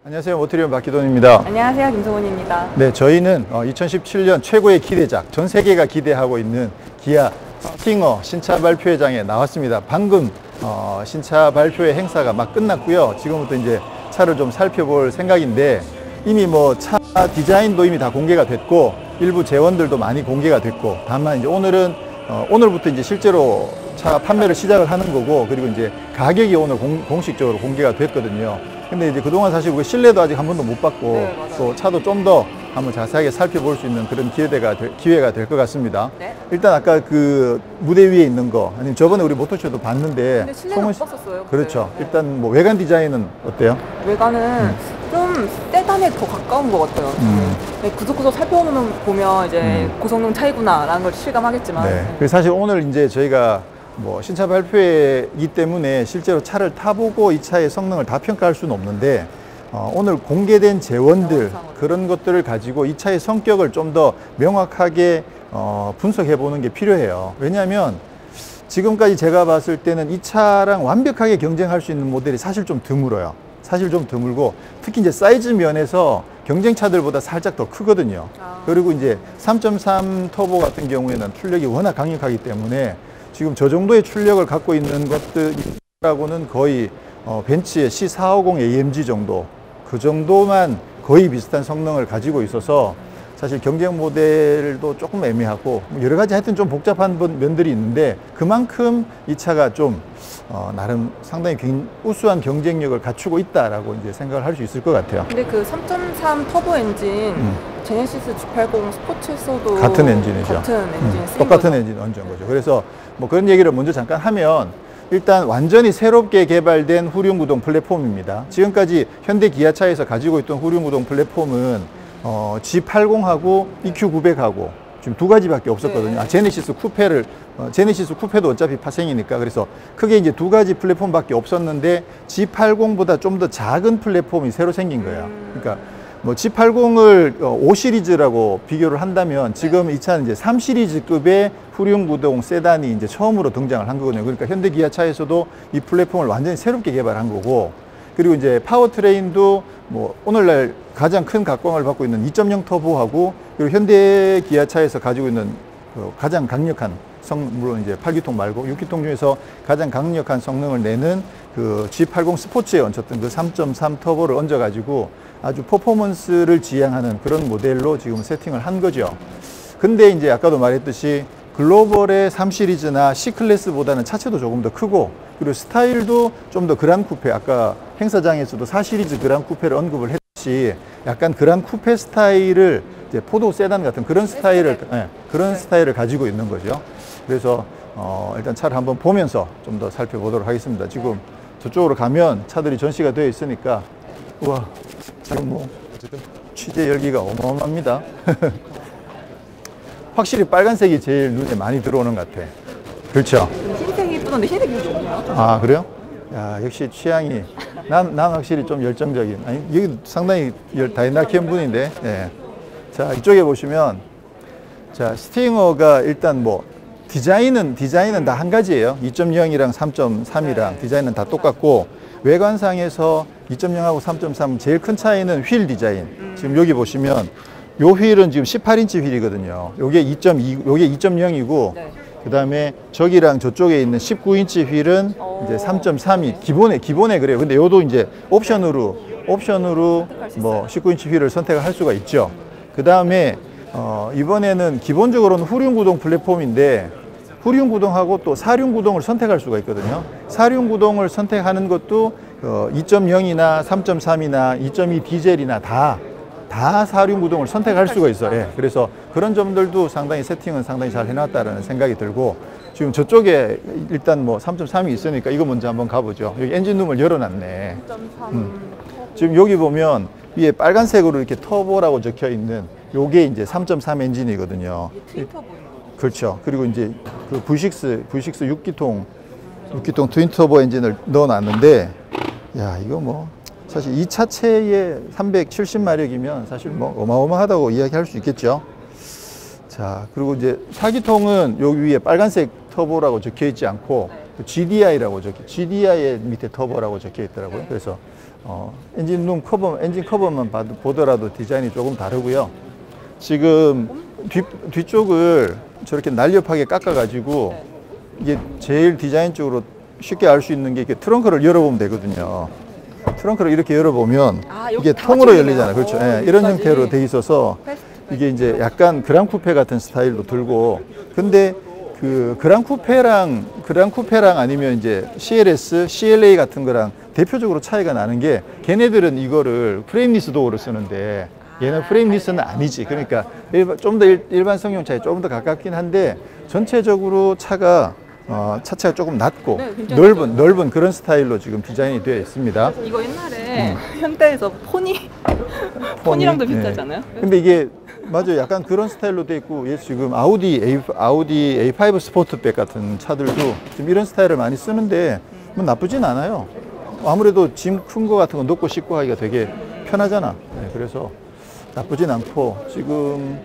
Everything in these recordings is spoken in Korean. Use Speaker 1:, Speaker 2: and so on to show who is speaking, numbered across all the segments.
Speaker 1: 안녕하세요. 모트리온 박기돈입니다.
Speaker 2: 안녕하세요. 김성훈입니다.
Speaker 1: 네, 저희는 2017년 최고의 기대작, 전 세계가 기대하고 있는 기아 스팅어 신차 발표회장에 나왔습니다. 방금 신차 발표회 행사가 막 끝났고요. 지금부터 이제 차를 좀 살펴볼 생각인데, 이미 뭐 차 디자인도 이미 다 공개가 됐고 일부 재원들도 많이 공개가 됐고, 다만 이제 오늘부터 이제 실제로 차 판매를 시작을 하는 거고, 그리고 이제 가격이 오늘 공식적으로 공개가 됐거든요. 근데 이제 그동안 사실 우리 실내도 아직 한 번도 못 봤고,
Speaker 2: 네,
Speaker 1: 또 차도 좀 더 한번 자세하게 살펴볼 수 있는 그런 기회가 될 것 같습니다.
Speaker 2: 네.
Speaker 1: 일단 아까 그 무대 위에 있는 거, 아니면 저번에 우리 모터쇼도 봤는데,
Speaker 2: 근데 실내는 못 봤었어요.
Speaker 1: 그렇죠.
Speaker 2: 네.
Speaker 1: 일단 뭐 외관 디자인은 어때요?
Speaker 2: 외관은 좀 세단에 더 가까운 것 같아요. 네, 구석구석 살펴보면 이제 고성능 차이구나라는 걸 실감하겠지만.
Speaker 1: 네. 그래서 사실 오늘 이제 저희가 뭐 신차 발표회이기 때문에 실제로 차를 타보고 이 차의 성능을 다 평가할 수는 없는데, 오늘 공개된 재원들, 그런 것들을 가지고 이 차의 성격을 좀 더 명확하게 분석해 보는 게 필요해요. 왜냐하면 지금까지 제가 봤을 때는 이 차랑 완벽하게 경쟁할 수 있는 모델이 사실 좀 드물어요. 사실 좀 드물고, 특히 이제 사이즈 면에서 경쟁차들보다 살짝 더 크거든요. 그리고 이제 3.3 터보 같은 경우에는 출력이 워낙 강력하기 때문에 지금 저 정도의 출력을 갖고 있는 것들하고는 거의 벤츠의 C450 AMG 정도, 그 정도만 거의 비슷한 성능을 가지고 있어서 사실 경쟁 모델도 조금 애매하고 여러 가지 하여튼 좀 복잡한 면들이 있는데, 그만큼 이 차가 좀 나름 상당히 우수한 경쟁력을 갖추고 있다라고 이제 생각을 할 수 있을 것 같아요.
Speaker 2: 근데 그 3.3 터보 엔진 제네시스 G80 스포츠에서도
Speaker 1: 같은 엔진이죠.
Speaker 2: 같은 엔진
Speaker 1: 똑같은 엔진 얹은 거죠. 그래서 뭐 그런 얘기를 먼저 잠깐 하면, 일단 완전히 새롭게 개발된 후륜구동 플랫폼입니다. 지금까지 현대 기아차에서 가지고 있던 후륜구동 플랫폼은 G80하고 EQ900하고 지금 두 가지밖에 없었거든요.
Speaker 2: 네.
Speaker 1: 제네시스 쿠페도 어차피 파생이니까, 그래서 크게 이제 두 가지 플랫폼밖에 없었는데 G80보다 좀 더 작은 플랫폼이 새로 생긴 거예요. 그러니까 뭐 G80을 5 시리즈라고 비교를 한다면, 지금 이 차는 이제 3 시리즈급의 후륜구동 세단이 이제 처음으로 등장을 한 거거든요. 그러니까 현대 기아차에서도 이 플랫폼을 완전히 새롭게 개발한 거고, 그리고 이제 파워트레인도 뭐 오늘날 가장 큰 각광을 받고 있는 2.0 터보하고, 그리고 현대 기아차에서 가지고 있는 그 가장 강력한 물론 이제 8기통 말고 6기통 중에서 가장 강력한 성능을 내는 그 G80 스포츠에 얹혔던 그 3.3 터보를 얹어가지고 아주 퍼포먼스를 지향하는 그런 모델로 지금 세팅을 한 거죠. 근데 이제 아까도 말했듯이 글로벌의 3 시리즈나 C클래스보다는 차체도 조금 더 크고, 그리고 스타일도 좀 더 그란 쿠페, 아까 행사장에서도 4 시리즈 그란 쿠페를 언급을 했듯이 약간 그란 쿠페 스타일을 이제 포도 세단 같은 그런 스타일을 가지고 있는 거죠. 그래서 일단 차를 한번 보면서 좀 더 살펴보도록 하겠습니다. 지금 저쪽으로 가면 차들이 전시가 되어 있으니까, 우와, 지금 뭐 어쨌든 취재 열기가 어마어마합니다. 확실히 빨간색이 제일 눈에 많이 들어오는 것 같아. 그렇죠?
Speaker 2: 흰색이 이쁘던데 흰색이 좋네요.
Speaker 1: 아, 그래요? 야, 역시 취향이. 난 확실히 좀 열정적인. 아니, 여기 상당히 다이나키한 분인데. 예. 자, 이쪽에 보시면, 자, 스팅어가 일단 뭐, 디자인은 다 한 가지예요. 2.0이랑 3.3이랑 디자인은 다 똑같고, 외관상에서 2.0하고 3.3 제일 큰 차이는 휠 디자인. 지금 여기 보시면, 요 휠은 지금 18인치 휠이거든요. 요게 2.0이고,
Speaker 2: 네.
Speaker 1: 그 다음에 저기랑 저쪽에 있는 19인치 휠은 이제 3.3이 기본에 그래요. 근데 요도 이제 옵션으로 뭐 19인치 휠을 선택을 할 수가 있죠. 그 다음에 이번에는 기본적으로는 후륜구동 플랫폼인데, 후륜구동하고 또 사륜구동을 선택할 수가 있거든요. 사륜구동을 선택하는 것도 2.0이나 3.3이나 2.2 디젤이나 다 사륜구동을 선택할 수가 있어요. 예. 그래서 그런 점들도 세팅은 상당히 잘 해놨다라는 생각이 들고, 지금 저쪽에 일단 뭐 3.3이 있으니까 이거 먼저 한번 가보죠. 여기 엔진룸을 열어놨네.
Speaker 2: 3.3
Speaker 1: 지금 여기 보면 위에 빨간색으로 이렇게 터보라고 적혀 있는 요게 이제 3.3 엔진이거든요.
Speaker 2: 트윈터보예요.
Speaker 1: 그렇죠. 그리고 이제 그 V6 6기통 트윈 터보 엔진을 넣어놨는데, 야, 이거 뭐 사실 이 차체에 370마력이면 사실 뭐 어마어마하다고 이야기할 수 있겠죠. 자, 그리고 이제 4기통은 여기 위에 빨간색 터보라고 적혀 있지 않고 GDI라고 GDI의 밑에 터보라고 적혀 있더라고요. 그래서 엔진 커버만 보더라도 디자인이 조금 다르고요. 지금 뒤쪽을 저렇게 날렵하게 깎아가지고 이게 제일 디자인적으로 쉽게 알 수 있는 게 이렇게 트렁크를 열어보면 되거든요. 트렁크를 이렇게 열어보면 이게 통으로 열리잖아요. 그렇죠. 예, 이런 형태로 돼 있어서 이게 이제 약간 그랑 쿠페 같은 스타일도 들고, 근데 그 그랑 쿠페랑 아니면 이제 CLS, CLA 같은 거랑 대표적으로 차이가 나는 게, 걔네들은 이거를 프레임리스 도어를 쓰는데 얘는 프레임리스는 아니지. 그러니까 좀 더 일반 성용차에 조금 더 가깝긴 한데, 전체적으로 차가 차체가 조금 낮고 넓은 그런 스타일로 지금 디자인이 되어 있습니다.
Speaker 2: 이거 옛날에 현대에서 폰이랑도 비슷하잖아요.
Speaker 1: 네. 근데 이게 맞아요. 약간 그런 스타일로 되어 있고, 얘 지금 아우디 A5 스포트백 같은 차들도 지금 이런 스타일을 많이 쓰는데 뭐 나쁘진 않아요. 아무래도 짐 큰 거 같은 거 넣고 싣고 하기가 되게 편하잖아. 네, 그래서 나쁘진 않고, 지금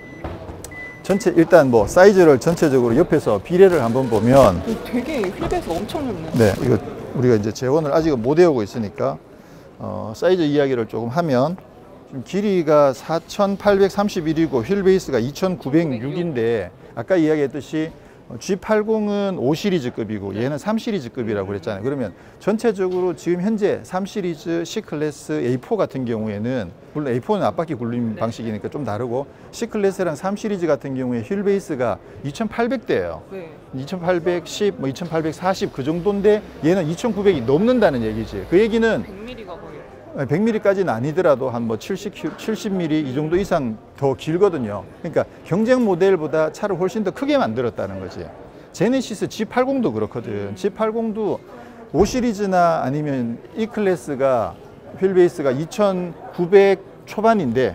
Speaker 1: 전체 일단 뭐 사이즈를 전체적으로 옆에서 비례를 한번 보면
Speaker 2: 되게 휠베이스가 엄청 넓네요.
Speaker 1: 네, 이거 우리가 이제 재원을 아직 못 외우고 있으니까 사이즈 이야기를 조금 하면, 지금 길이가 4,831이고 휠베이스가 2,906인데, 아까 이야기했듯이 G80은 5시리즈급이고 얘는 3시리즈급이라고 그랬잖아요. 그러면 전체적으로 지금 현재 3시리즈 C클래스 A4 같은 경우에는, 물론 A4는 앞바퀴 굴림 방식이니까 좀 다르고, C클래스랑 3시리즈 같은 경우에 휠베이스가 2,800대예요.
Speaker 2: 네.
Speaker 1: 2,810, 뭐 2,840 그 정도인데 얘는 2,900이 넘는다는 얘기지. 그 얘기는
Speaker 2: 100mm가 거의
Speaker 1: 100mm까지는 아니더라도 한 뭐 70mm 이 정도 이상 더 길거든요. 그러니까 경쟁 모델보다 차를 훨씬 더 크게 만들었다는 거지. 제네시스 G80도 그렇거든. G80도 5시리즈나 아니면 E클래스가 휠베이스가 2,900 초반인데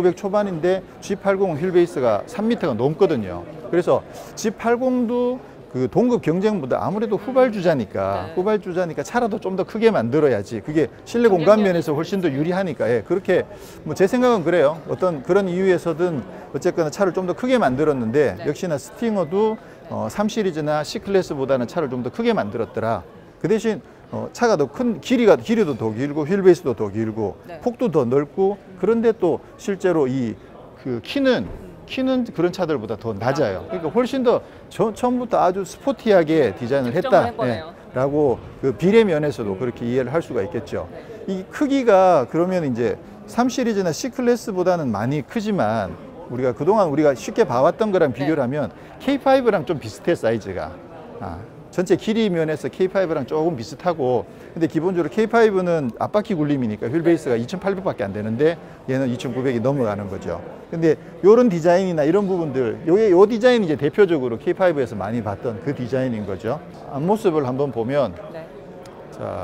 Speaker 1: G80은 휠베이스가 3m가 넘거든요. 그래서 G80도 그 동급 경쟁보다 아무래도 후발주자니까 차라도 좀 더 크게 만들어야지. 그게 실내 공간 면에서 훨씬 더 유리하니까. 예, 그렇게 뭐 제 생각은 그래요. 어떤 그런 이유에서든 어쨌거나 차를 좀 더 크게 만들었는데, 역시나 스팅어도 3시리즈나 C클래스보다는 차를 좀 더 크게 만들었더라. 그 대신 차가 더 큰 길이도 더 길고 휠베이스도 더 길고 폭도 더 넓고, 그런데 또 실제로 그 키는 그런 차들보다 더 낮아요. 그러니까 훨씬 더 처음부터 아주 스포티하게 디자인을 했다. 예, 라고 그 비례 면에서도 그렇게 이해를 할 수가 있겠죠. 이 크기가 그러면 이제 3시리즈나 C클래스보다는 많이 크지만, 우리가 그동안 우리가 쉽게 봐왔던 거랑 비교를 하면 K5랑 좀 비슷해, 사이즈가. 전체 길이 면에서 K5랑 조금 비슷하고, 근데 기본적으로 K5는 앞바퀴 굴림이니까 휠베이스가 2,800밖에 안 되는데 얘는 2,900이 넘어가는 거죠. 근데 이런 디자인이나 이런 부분들, 요 디자인이 이제 대표적으로 K5에서 많이 봤던 그 디자인인 거죠. 앞모습을 한번 보면, 자,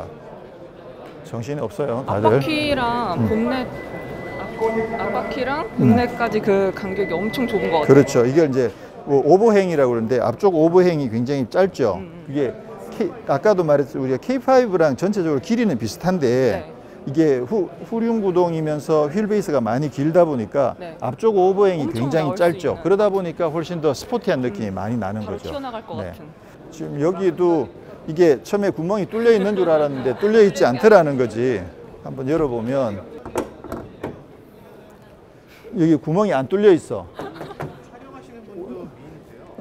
Speaker 1: 정신이 없어요, 다들.
Speaker 2: 앞바퀴랑 본넷, 앞바퀴랑 본넷까지 그 간격이 엄청 좁은 것 같아요.
Speaker 1: 그렇죠. 이게 이제 오버행이라고 그러는데, 앞쪽 오버행이 굉장히 짧죠. 이게 아까도 말했죠. 우리가 K5랑 전체적으로 길이는 비슷한데 이게 후륜 구동이면서 휠베이스가 많이 길다 보니까 앞쪽 오버행이 굉장히 짧죠. 그러다 보니까 훨씬 더 스포티한 느낌이 많이 나는 거죠.
Speaker 2: 튀어나갈 것 같은.
Speaker 1: 지금 여기도 이게 처음에 구멍이 뚫려 있는 줄 알았는데 뚫려 있지 않더라는 거지. 한번 열어보면 여기 구멍이 안 뚫려 있어.
Speaker 3: 촬영하시는 분도 미인인데요.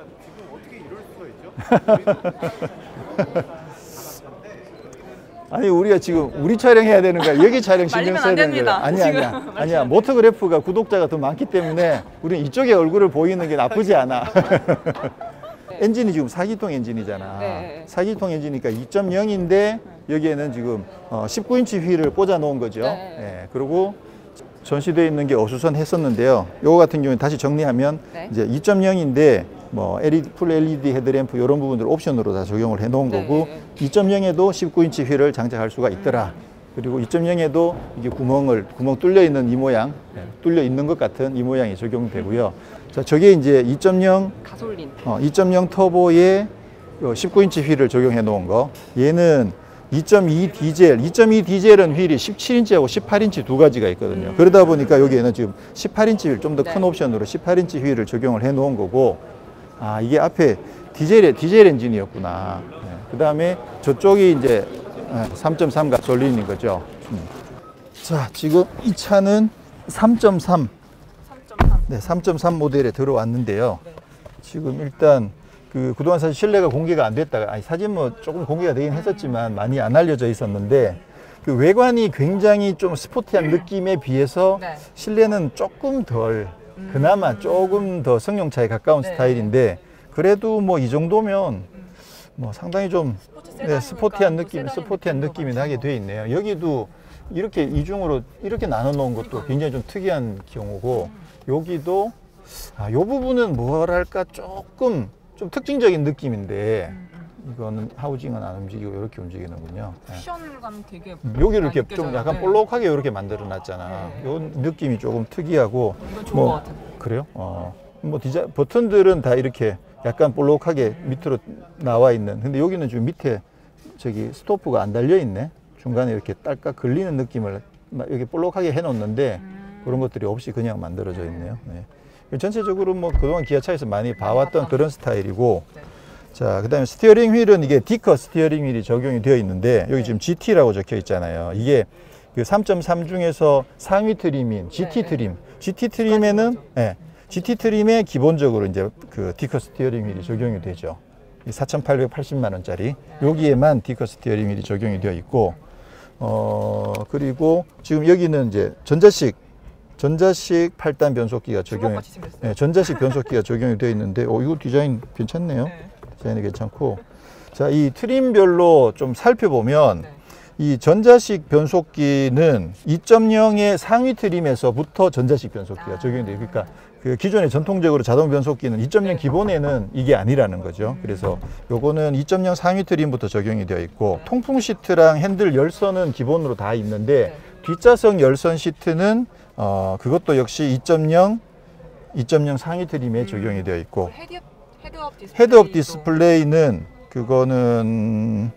Speaker 3: 지금 어떻게 이럴 수가 있죠?
Speaker 1: 아니, 우리가 지금 우리 촬영해야 되는 거야. 여기 촬영 신경 써야 되는 거야. 아니야. 모터그래프가 구독자가 더 많기 때문에 우리는 이쪽에 얼굴을 보이는 게 나쁘지 않아. 엔진이 지금 4기통 엔진이잖아. 4기통 엔진이니까 2.0인데 여기에는 지금 19인치 휠을 꽂아 놓은 거죠. 그리고 전시되어 있는 게 어수선했었는데요. 요거 같은 경우는 다시 정리하면 이제 2.0인데 뭐 풀 LED 헤드램프 이런 부분들 옵션으로 다 적용을 해 놓은 거고, 2.0에도 19인치 휠을 장착할 수가 있더라. 그리고 2.0에도 이게 구멍 뚫려 있는 이 모양, 뚫려 있는 것 같은 이 모양이 적용되고요. 자, 저게 이제 2.0
Speaker 2: 가솔린.
Speaker 1: 2.0 터보에 19인치 휠을 적용해 놓은 거. 얘는 2.2 디젤, 2.2 디젤은 휠이 17인치하고 18인치 두 가지가 있거든요. 그러다 보니까 여기에는 지금 18인치 휠, 좀 더 큰 옵션으로 18인치 휠을 적용을 해 놓은 거고, 이게 앞에 디젤 엔진이었구나. 그 다음에 저쪽이 이제 3.3 가솔린인 거죠. 자, 지금 이 차는 3.3.
Speaker 2: 3.3.
Speaker 1: 네, 3.3 모델에 들어왔는데요.
Speaker 2: 네.
Speaker 1: 지금 일단 그동안 사실 실내가 공개가 안 됐다가, 아니, 사진 뭐 조금 공개가 되긴 했었지만 많이 안 알려져 있었는데, 그 외관이 굉장히 좀 스포티한 느낌에 비해서
Speaker 2: 네.
Speaker 1: 실내는 조금 덜, 그나마 조금 더 승용차에 가까운
Speaker 2: 네.
Speaker 1: 스타일인데, 그래도 뭐 이 정도면 뭐 상당히 좀 스포티한 느낌, 스포티한 느낌이 나게 돼 있네요. 여기도 이렇게 이중으로 이렇게 나눠 놓은 것도 굉장히 좀 특이한 경우고, 여기도 이 부분은 뭐랄까 조금 좀 특징적인 느낌이인데, 이거는 하우징은 안 움직이고 이렇게 움직이는군요.
Speaker 2: 쿠션감 되게
Speaker 1: 여기를 이렇게 좀
Speaker 2: 느껴져요.
Speaker 1: 약간
Speaker 2: 네.
Speaker 1: 볼록하게 이렇게 만들어 놨잖아.
Speaker 2: 네.
Speaker 1: 요 느낌이 조금 특이하고.
Speaker 2: 이건 좋은 것 같아요.
Speaker 1: 그래요? 뭐 버튼들은 다 이렇게 약간 볼록하게 밑으로 나와 있는. 근데 여기는 지금 밑에 저기 스토프가 안 달려 있네. 중간에 이렇게 딸깍 걸리는 느낌을 여기 볼록하게 해 놓는데 그런 것들이 없이 그냥 만들어져 있네요. 네. 전체적으로 뭐 그동안 기아차에서 많이 봐왔던 그런 스타일이고.
Speaker 2: 네.
Speaker 1: 자, 그 다음에 스티어링 휠은 이게 디커 스티어링 휠이 적용이 되어 있는데, 여기 지금 GT라고 적혀 있잖아요. 이게 그 3.3 중에서 상위 트림인 GT 트림. GT 트림에는, GT 트림에 기본적으로 이제 그 디커 스티어링 휠이 적용이 되죠. 4,880만 원짜리. 여기에만 디커 스티어링 휠이 적용이 되어 있고, 그리고 지금 여기는 이제 전자식 8단 변속기가 적용이,
Speaker 2: 주먹같이 생겼어요.
Speaker 1: 전자식 변속기가 적용이 되어 있는데, 이거 디자인 괜찮네요.
Speaker 2: 네.
Speaker 1: 디자인이 괜찮고. 자, 이 트림별로 좀 살펴보면,
Speaker 2: 네.
Speaker 1: 이 전자식 변속기는 2.0의 상위 트림에서부터 전자식 변속기가 적용이 돼요. 그러니까 그 기존의 전통적으로 자동 변속기는 2.0 기본에는 이게 아니라는 거죠. 그래서 요거는 2.0 상위 트림부터 적용이 되어 있고, 통풍 시트랑 핸들 열선은 기본으로 다 있는데, 뒷좌석 열선 시트는 그것도 역시 2.0 상위 트림에 적용이 되어 있고, 헤드업 디스플레이는 그거는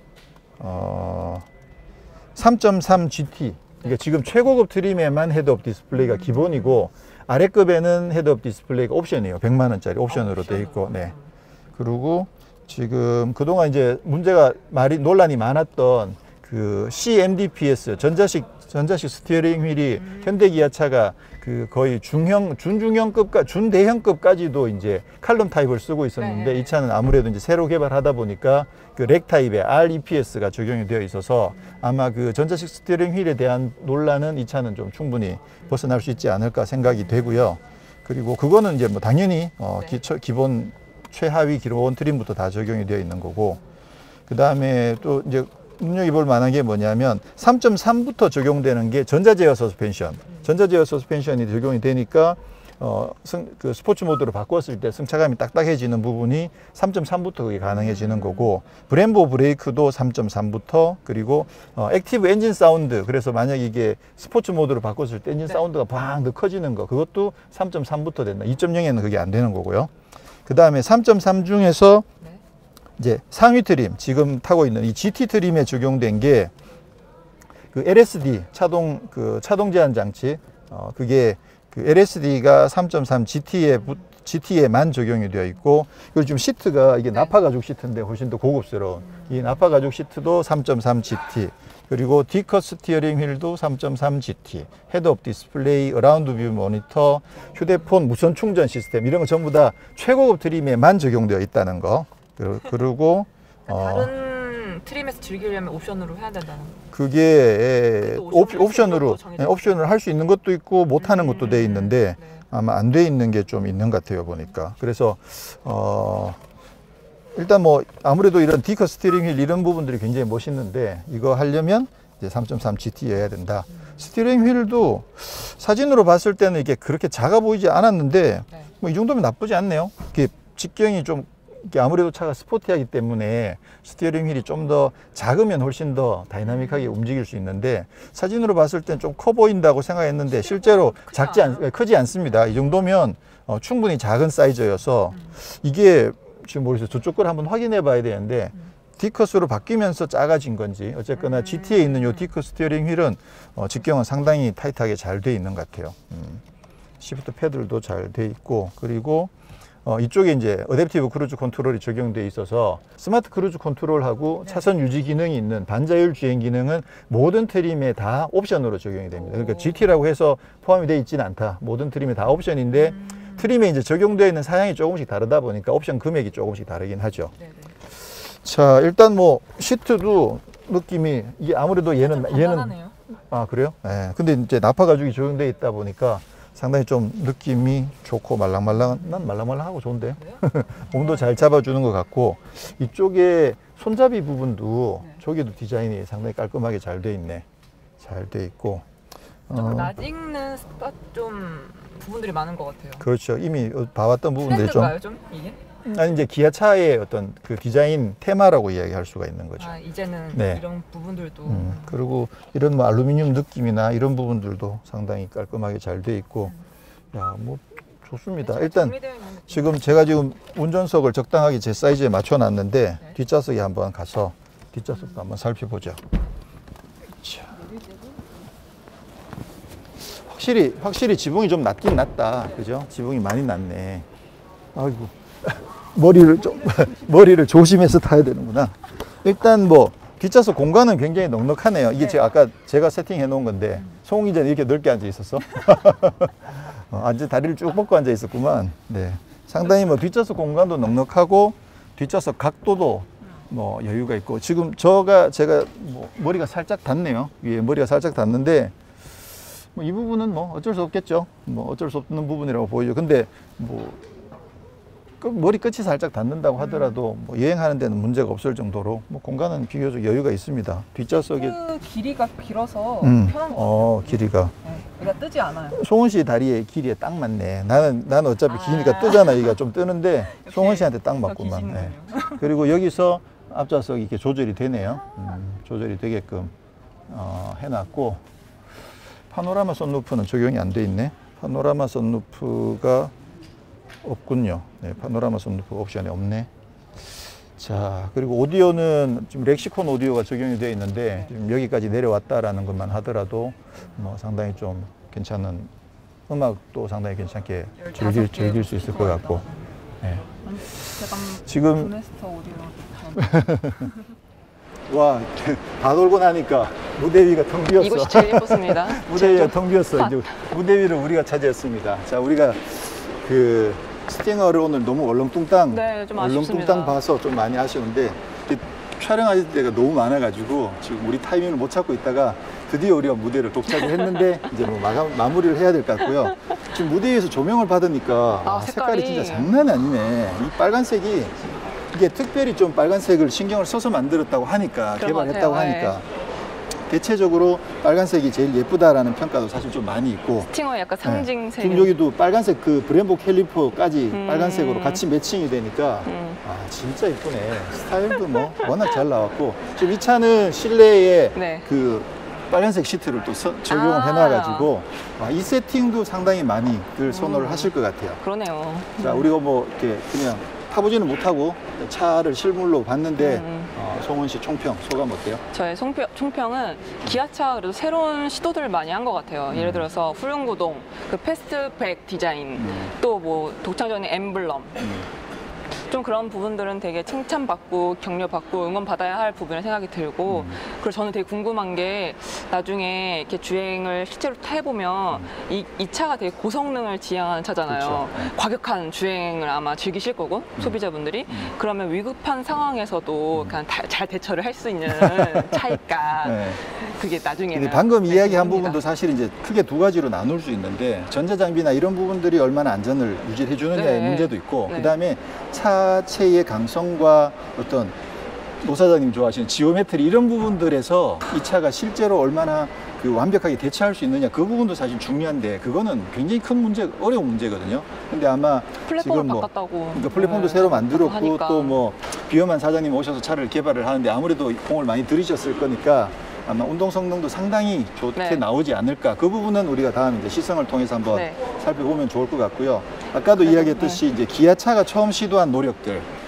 Speaker 1: 3.3 GT. 그러니까 지금 최고급 트림에만 헤드업 디스플레이가 기본이고, 아래급에는 헤드업 디스플레이가 옵션이에요. 100만 원짜리 옵션으로 되어 있고. 네. 그리고 지금 그동안 이제 논란이 많았던 그 CMDPS 전자식 스티어링 휠이 현대기아차가 그 거의 준대형급까지도 이제 칼럼 타입을 쓰고 있었는데,
Speaker 2: 네.
Speaker 1: 이 차는 아무래도 이제 새로 개발하다 보니까 그 렉 타입의 REPS가 적용이 되어 있어서 아마 그 전자식 스티어링 휠에 대한 논란은 이 차는 좀 충분히 벗어날 수 있지 않을까 생각이 되고요. 그리고 그거는 이제 뭐 당연히 기본 최하위 기본 트림부터 다 적용이 되어 있는 거고, 그 다음에 또 이제 눈여겨볼 만한 게 뭐냐면 3.3부터 적용되는 게 전자제어 서스펜션. 전자제어 서스펜션이 적용이 되니까 그 스포츠 모드로 바꿨을 때 승차감이 딱딱해지는 부분이 3.3부터 그게 가능해지는 거고, 브렘보 브레이크도 3.3부터, 그리고 액티브 엔진 사운드, 그래서 만약 이게 스포츠 모드로 바꿨을 때 엔진 사운드가 팡 더 커지는 거, 그것도 3.3부터 된다. 2.0에는 그게 안 되는 거고요. 그 다음에 3.3 중에서 이제 상위 트림, 지금 타고 있는 이 GT 트림에 적용된 게 그 LSD 차동 제한 장치, 그게 그 LSD가 3.3 GT에만 적용이 되어 있고, 그리고 지금 시트가 이게 나파 가죽 시트인데 훨씬 더 고급스러운 이 나파 가죽 시트도 3.3 GT, 그리고 디커 스티어링 휠도 3.3 GT, 헤드업 디스플레이, 어라운드 뷰 모니터, 휴대폰 무선 충전 시스템, 이런 거 전부 다 최고급 트림에만 적용되어 있다는 거. 그리고
Speaker 2: 다른 트림에서 즐기려면 옵션으로 해야 된다는 거.
Speaker 1: 그게 옵션을 할 수 있는 것도 있고 못 하는 것도 돼 있는데, 아마 안 돼 있는 게 좀 있는 것 같아요, 보니까. 그래서 일단 뭐 아무래도 이런 디커 스티어링 휠 이런 부분들이 굉장히 멋있는데, 이거 하려면 이제 3.3 GT여야 된다. 스티어링 휠도 사진으로 봤을 때는 이게 그렇게 작아 보이지 않았는데, 뭐 이 정도면 나쁘지 않네요. 이게 직경이 좀 아무래도 차가 스포티하기 때문에 스티어링 휠이 좀 더 작으면 훨씬 더 다이나믹하게 움직일 수 있는데, 사진으로 봤을 땐 좀 커 보인다고 생각했는데 실제로 크지 않습니다. 이 정도면 충분히 작은 사이즈여서, 이게 지금 모르겠어요. 저쪽 걸 한번 확인해 봐야 되는데 디커스로 바뀌면서 작아진 건지, 어쨌거나 GT에 있는 이 디커 스티어링 휠은 직경은 상당히 타이트하게 잘 돼 있는 것 같아요. 시프트 패들도 잘 돼 있고, 그리고 이쪽에 이제 어댑티브 크루즈 컨트롤이 적용되어 있어서 스마트 크루즈 컨트롤하고 차선 유지 기능이 있는 반자율 주행 기능은 모든 트림에 다 옵션으로 적용이 됩니다. 그러니까 GT라고 해서 포함이 되어 있지는 않다. 모든 트림에 다 옵션인데 트림에 이제 적용되어 있는 사양이 조금씩 다르다 보니까 옵션 금액이 조금씩 다르긴 하죠.
Speaker 2: 네네.
Speaker 1: 자, 일단 뭐 시트도 느낌이 이게 아무래도 얘는
Speaker 2: 간단하네요.
Speaker 1: 아, 그래요? 네. 근데 이제 나파 가죽이 적용되어 있다 보니까 상당히 좀 느낌이 좋고 말랑말랑한, 난 말랑말랑하고 좋은데 몸도 잘 잡아주는 것 같고 이쪽에 손잡이 부분도 저기도 디자인이 상당히 깔끔하게 잘 돼 있네. 잘 돼 있고
Speaker 2: 좀 낯익는 스팟 좀 부분들이 많은 것 같아요.
Speaker 1: 그렇죠. 이미 봐왔던 부분들이 좀
Speaker 2: 트렌드인가요, 좀 이게?
Speaker 1: 아니 이제 기아차의 어떤 그 디자인 테마라고 이야기할 수가 있는 거죠.
Speaker 2: 아, 이제는
Speaker 1: 네.
Speaker 2: 이런 부분들도
Speaker 1: 그리고 이런 뭐 알루미늄 느낌이나 이런 부분들도 상당히 깔끔하게 잘 돼 있고 야, 뭐 좋습니다. 일단
Speaker 2: 정리되어 있는 느낌.
Speaker 1: 지금 제가 지금 운전석을 적당하게 제 사이즈에 맞춰 놨는데
Speaker 2: 네.
Speaker 1: 뒷좌석에 한번 가서 뒷좌석도 한번 살펴보죠. 자. 확실히 지붕이 좀 낮긴 낮다. 그죠? 지붕이 많이 낮네. 아이고. 머리를 조심해서 타야 되는구나. 일단 뭐 뒷좌석 공간은 굉장히 넉넉하네요. 이게
Speaker 2: 네.
Speaker 1: 제가 세팅해 놓은 건데 송이 전에 이렇게 넓게 앉아 있었어. 앉아 다리를 쭉 뻗고 앉아 있었구만. 네. 상당히 뭐 뒷좌석 공간도 넉넉하고 뒷좌석 각도도 뭐 여유가 있고 지금 제가 뭐 머리가 살짝 닿네요. 위에 머리가 살짝 닿는데 뭐 이 부분은 뭐 어쩔 수 없겠죠. 뭐 어쩔 수 없는 부분이라고 보이죠. 근데 뭐 머리 끝이 살짝 닿는다고 하더라도 뭐 여행하는 데는 문제가 없을 정도로 뭐 공간은 비교적 여유가 있습니다. 뒷좌석에
Speaker 2: 그 길이가 길어서 편한 것 같아요.
Speaker 1: 길이가
Speaker 2: 네, 얘가 뜨지 않아요.
Speaker 1: 송은 씨 다리의 길이에 딱 맞네. 나는 어차피 기니까 뜨잖아. 여기가 좀 뜨는데 송은 씨한테 딱 맞구만. 네. 그리고 여기서 앞좌석이 이렇게 조절이 되네요. 조절이 되게끔 해놨고 파노라마 선루프는 적용이 안 돼 있네. 파노라마 선루프가 없군요. 네, 파노라마 선루프 옵션이 없네. 자, 그리고 오디오는 지금 렉시콘 오디오가 적용이 되어 있는데 지금 여기까지 내려왔다라는 것만 하더라도 뭐 상당히 좀 괜찮은 음악도 상당히 괜찮게 즐길 수 있을 것 같고. 네. 지금
Speaker 2: 도메스터 오디오.
Speaker 1: 와, 다 돌고 나니까 무대 위가 텅 비었어.
Speaker 4: 이곳이 제일 예뻤습니다.
Speaker 1: 무대 위가 텅 비었어. 이제 무대 위를 우리가 차지했습니다. 자, 우리가 그 스팅어를 오늘 너무 얼렁뚱땅
Speaker 4: 네, 좀
Speaker 1: 얼렁뚱땅
Speaker 4: 아쉽습니다.
Speaker 1: 봐서 좀 많이 아쉬운데 촬영할 때가 너무 많아가지고 지금 우리 타이밍을 못 찾고 있다가 드디어 우리가 무대를 독차지했는데 이제 뭐 마무리를 해야 될 것 같고요. 지금 무대 위에서 조명을 받으니까 색깔이 진짜 장난이 아니네. 이 빨간색이 이게 특별히 좀 빨간색을 신경을 써서 만들었다고 하니까
Speaker 4: 그런
Speaker 1: 개발했다고
Speaker 4: 것 같아요.
Speaker 1: 하니까 대체적으로 빨간색이 제일 예쁘다라는 평가도 사실 좀 많이 있고
Speaker 4: 스팅어의 약간
Speaker 1: 네.
Speaker 4: 상징색.
Speaker 1: 지금 여기도 빨간색 그 브렘보 캘리퍼까지 빨간색으로 같이 매칭이 되니까 아 진짜 이쁘네. 스타일도 뭐 워낙 잘 나왔고 지금 이 차는 실내에
Speaker 4: 네.
Speaker 1: 그 빨간색 시트를 또 적용을 해놔가지고 이 세팅도 상당히 많이들 선호를 하실 것 같아요.
Speaker 4: 그러네요.
Speaker 1: 자 우리가 뭐 이렇게 그냥 타보지는 못하고 차를 실물로 봤는데 송은 씨 총평 소감 어때요?
Speaker 4: 저의 총평은 기아차 그래도 새로운 시도들을 많이 한 것 같아요. 예를 들어서 후륜구동, 그 패스트백 디자인, 또 뭐 독창전의 엠블럼. 좀 그런 부분들은 되게 칭찬받고 격려받고 응원받아야 할 부분이 생각이 들고 그리고 저는 되게 궁금한 게 나중에 이렇게 주행을 실제로 해보면 이 차가 되게 고성능을 지향하는 차잖아요.
Speaker 1: 그렇죠.
Speaker 4: 과격한 주행을 아마 즐기실 거고 소비자분들이 그러면 위급한 상황에서도 그냥 잘 대처를 할 수 있는 차일까
Speaker 1: 네.
Speaker 4: 그게 나중에는
Speaker 1: 근데 방금 이야기한
Speaker 4: 궁금합니다.
Speaker 1: 부분도 사실 이제 크게 두 가지로 나눌 수 있는데 전자장비나 이런 부분들이 얼마나 안전을 유지해 주느냐의
Speaker 4: 네.
Speaker 1: 문제도 있고
Speaker 4: 네.
Speaker 1: 그다음에 차체의 강성과 어떤 노 사장님 좋아하시는 지오메트리 이런 부분들에서 이 차가 실제로 얼마나 그 완벽하게 대처할 수 있느냐 그 부분도 사실 중요한데 그거는 굉장히 큰 문제, 어려운 문제거든요. 근데 아마
Speaker 4: 플랫폼을
Speaker 1: 지금 뭐
Speaker 4: 바꿨다고
Speaker 1: 그러니까 플랫폼도
Speaker 4: 네,
Speaker 1: 새로 만들었고
Speaker 4: 하니까.
Speaker 1: 또 뭐 비엄한 사장님 오셔서 차를 개발을 하는데 아무래도 공을 많이 들이셨을 거니까 아마 운동 성능도 상당히 좋게
Speaker 4: 네.
Speaker 1: 나오지 않을까. 그 부분은 우리가 다음 이제 시승을 통해서 한번
Speaker 4: 네.
Speaker 1: 살펴보면 좋을 것 같고요. 아까도 이야기했듯이 이제 기아차가 처음 시도한 노력들,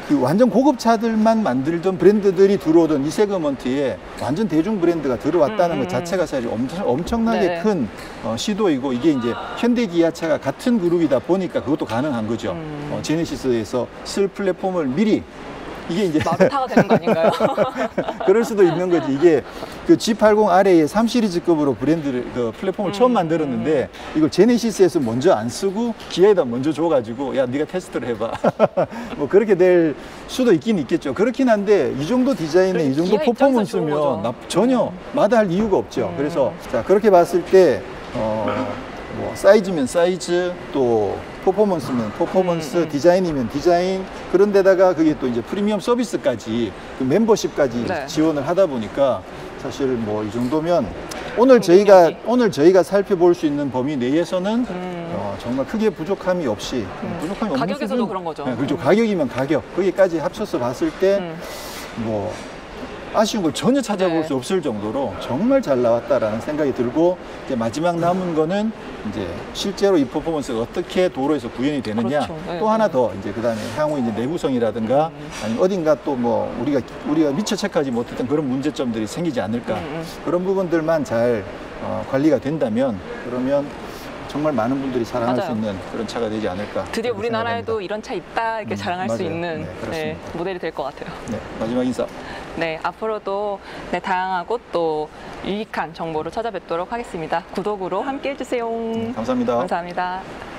Speaker 1: 그 완전 고급차들만 만들던 브랜드들이 들어오던 이 세그먼트에 완전 대중 브랜드가 들어왔다는 것 자체가 사실 엄청나게
Speaker 4: 네.
Speaker 1: 큰 시도이고, 이게 이제 현대 기아차가 같은 그룹이다 보니까 그것도 가능한 거죠. 제네시스에서 쓸 플랫폼을 미리, 이게 이제
Speaker 4: 마루타가 되는 거 아닌가요?
Speaker 1: 그럴 수도 있는 거지. 이게 그 G80 아래에 3시리즈급으로 브랜드를, 그 플랫폼을 처음 만들었는데, 이걸 제네시스에서 먼저 안 쓰고 기아에다 먼저 줘가지고, 야, 네가 테스트를 해봐. 뭐 그렇게 될 수도 있긴 있겠죠. 그렇긴 한데, 이 정도 디자인에 이 정도
Speaker 4: 기아 입장에서 좋은
Speaker 1: 퍼포먼스면
Speaker 4: 거죠.
Speaker 1: 전혀 마다할 이유가 없죠. 그래서 자, 그렇게 봤을 때 뭐 사이즈면 사이즈, 또 퍼포먼스면 퍼포먼스, 디자인이면 디자인, 그런데다가 그게 또 이제 프리미엄 서비스까지, 그 멤버십까지
Speaker 4: 네.
Speaker 1: 지원을 하다 보니까 사실 뭐 이 정도면 오늘 저희가 살펴볼 수 있는 범위 내에서는 정말 크게 부족함이 없이, 부족함이 없는
Speaker 4: 가격에서도
Speaker 1: 수준?
Speaker 4: 그런 거죠.
Speaker 1: 네, 그렇죠. 가격이면 가격, 거기까지 합쳐서 봤을 때 뭐 아쉬운 걸 전혀 찾아볼
Speaker 4: 네.
Speaker 1: 수 없을 정도로 정말 잘 나왔다라는 생각이 들고, 이제 마지막 남은 거는 이제 실제로 이 퍼포먼스가 어떻게 도로에서 구현이 되느냐.
Speaker 4: 그렇죠. 네,
Speaker 1: 또 하나 더 이제 그다음에 향후 이제 내구성이라든가 아니면 어딘가 또 뭐 우리가 미처 체크하지 못했던 그런 문제점들이 생기지 않을까. 그런 부분들만 잘 관리가 된다면, 그러면 정말 많은 분들이 사랑할
Speaker 4: 맞아요.
Speaker 1: 수 있는 그런 차가 되지 않을까.
Speaker 4: 드디어
Speaker 1: 그렇게
Speaker 4: 우리나라에도
Speaker 1: 생각합니다.
Speaker 4: 이런 차 있다 이렇게 자랑할 수
Speaker 1: 맞아요.
Speaker 4: 있는
Speaker 1: 네, 그렇습니다.
Speaker 4: 모델이 될 것 같아요.
Speaker 1: 네, 마지막 인사.
Speaker 4: 네, 앞으로도 다양하고 또 유익한 정보를 찾아뵙도록 하겠습니다. 구독으로 함께 해주세요.
Speaker 1: 감사합니다.
Speaker 4: 감사합니다.